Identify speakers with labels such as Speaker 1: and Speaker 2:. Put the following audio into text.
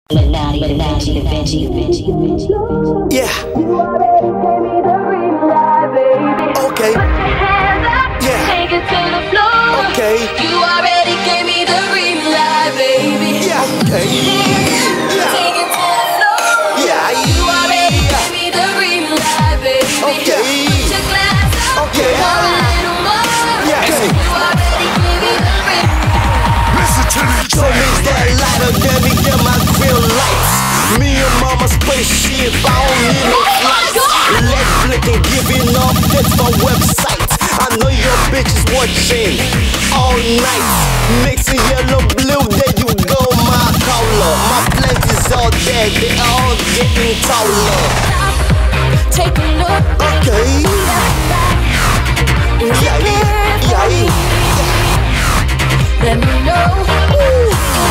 Speaker 1: Yeah. Okay. Yeah.
Speaker 2: Take it to the floor.
Speaker 1: Okay.
Speaker 2: You already gave me the green light, baby.
Speaker 1: Yeah. Okay. Yeah.
Speaker 2: Take it to the floor.
Speaker 1: Yeah.
Speaker 2: You already gave me the green light, baby.
Speaker 1: Okay.
Speaker 2: Put your glass up.
Speaker 1: Okay.
Speaker 2: Pour a little more.
Speaker 1: Yeah. Okay.
Speaker 2: You already gave me the green light.
Speaker 3: Listen to me.
Speaker 1: Show me that lighter, let me get my green lights. Me and mama spaceship, I don't need no flights. Let's flick and giving up, that's my website. I know your bitch is watching all night. Mixing yellow, blue, there you go, my color. My plans is all there, they all getting taller.
Speaker 2: Take a look.
Speaker 1: Okay. Yeah, yeah, yeah.
Speaker 2: Let me know.